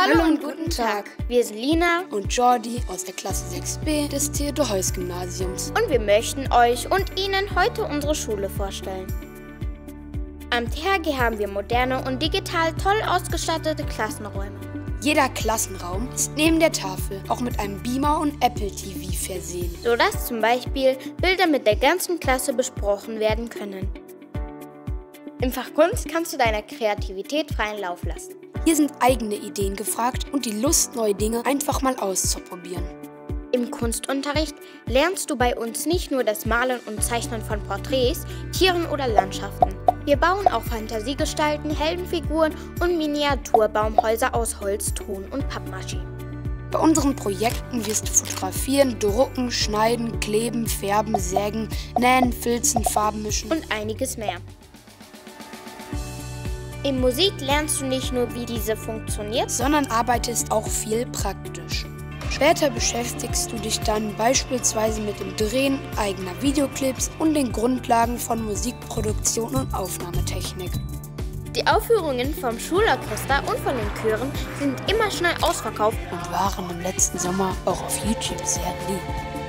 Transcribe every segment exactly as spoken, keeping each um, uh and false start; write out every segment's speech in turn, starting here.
Hallo und guten Tag. Wir sind Lina und Jordi aus der Klasse sechs b des Theodor-Heuss-Gymnasiums. Und wir möchten euch und Ihnen heute unsere Schule vorstellen. Am T H G haben wir moderne und digital toll ausgestattete Klassenräume. Jeder Klassenraum ist neben der Tafel auch mit einem Beamer und Apple T V versehen, sodass zum Beispiel Bilder mit der ganzen Klasse besprochen werden können. Im Fach Kunst kannst du deiner Kreativität freien Lauf lassen. Hier sind eigene Ideen gefragt und die Lust, neue Dinge einfach mal auszuprobieren. Im Kunstunterricht lernst du bei uns nicht nur das Malen und Zeichnen von Porträts, Tieren oder Landschaften. Wir bauen auch Fantasiegestalten, Heldenfiguren und Miniaturbaumhäuser aus Holz, Ton und Pappmaché. Bei unseren Projekten wirst du fotografieren, drucken, schneiden, kleben, färben, sägen, nähen, filzen, Farben mischen und einiges mehr. In Musik lernst du nicht nur, wie diese funktioniert, sondern arbeitest auch viel praktisch. Später beschäftigst du dich dann beispielsweise mit dem Drehen eigener Videoclips und den Grundlagen von Musikproduktion und Aufnahmetechnik. Die Aufführungen vom Schulorchester und von den Chören sind immer schnell ausverkauft und waren im letzten Sommer auch auf YouTube sehr beliebt.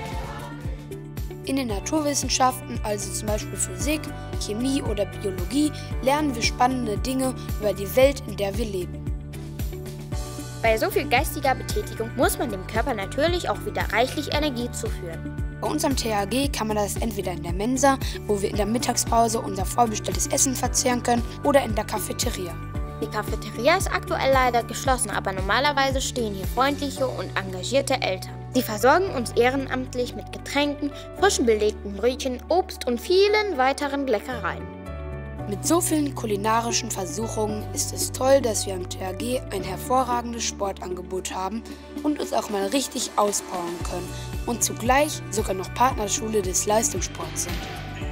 In den Naturwissenschaften, also zum Beispiel Physik, Chemie oder Biologie, lernen wir spannende Dinge über die Welt, in der wir leben. Bei so viel geistiger Betätigung muss man dem Körper natürlich auch wieder reichlich Energie zuführen. Bei uns am T H G kann man das entweder in der Mensa, wo wir in der Mittagspause unser vorbestelltes Essen verzehren können, oder in der Cafeteria. Die Cafeteria ist aktuell leider geschlossen, aber normalerweise stehen hier freundliche und engagierte Eltern. Sie versorgen uns ehrenamtlich mit Getränken, frischen belegten Brötchen, Obst und vielen weiteren Leckereien. Mit so vielen kulinarischen Versuchungen ist es toll, dass wir am T H G ein hervorragendes Sportangebot haben und uns auch mal richtig auspowern können und zugleich sogar noch Partnerschule des Leistungssports sind.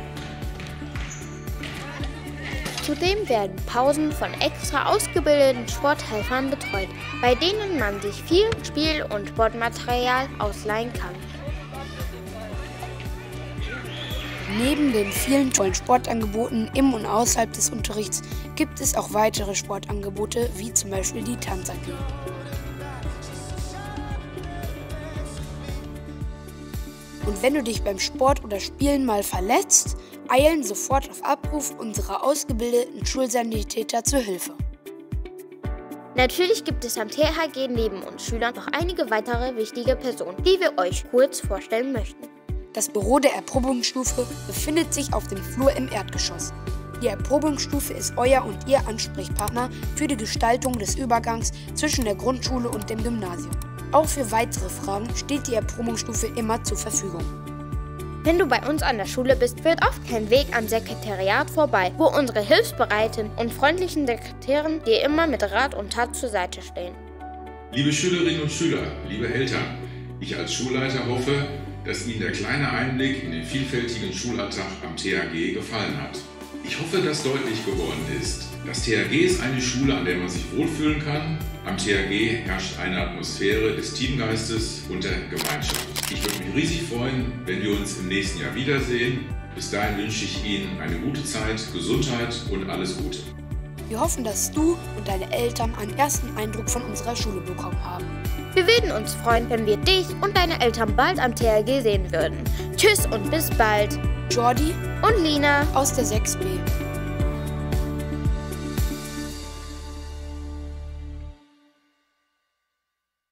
Zudem werden Pausen von extra ausgebildeten Sporthelfern betreut, bei denen man sich viel Spiel- und Sportmaterial ausleihen kann. Neben den vielen tollen Sportangeboten im und außerhalb des Unterrichts gibt es auch weitere Sportangebote, wie zum Beispiel die Tanz A G. Und wenn du dich beim Sport oder Spielen mal verletzt, eilen sofort auf Abruf unsere ausgebildeten Schulsanitäter zur Hilfe. Natürlich gibt es am T H G neben uns Schülern noch einige weitere wichtige Personen, die wir euch kurz vorstellen möchten. Das Büro der Erprobungsstufe befindet sich auf dem Flur im Erdgeschoss. Die Erprobungsstufe ist euer und ihr Ansprechpartner für die Gestaltung des Übergangs zwischen der Grundschule und dem Gymnasium. Auch für weitere Fragen steht die Erprobungsstufe immer zur Verfügung. Wenn du bei uns an der Schule bist, führt oft kein Weg am Sekretariat vorbei, wo unsere hilfsbereiten und freundlichen Sekretärin dir immer mit Rat und Tat zur Seite stehen. Liebe Schülerinnen und Schüler, liebe Eltern, ich als Schulleiter hoffe, dass Ihnen der kleine Einblick in den vielfältigen Schulalltag am T H G gefallen hat. Ich hoffe, dass deutlich geworden ist, das T H G ist eine Schule, an der man sich wohlfühlen kann. Am T H G herrscht eine Atmosphäre des Teamgeistes und der Gemeinschaft. Ich würde mich riesig freuen, wenn wir uns im nächsten Jahr wiedersehen. Bis dahin wünsche ich Ihnen eine gute Zeit, Gesundheit und alles Gute. Wir hoffen, dass du und deine Eltern einen ersten Eindruck von unserer Schule bekommen haben. Wir würden uns freuen, wenn wir dich und deine Eltern bald am T H G sehen würden. Tschüss und bis bald. Jordi und Lina aus der sechs b.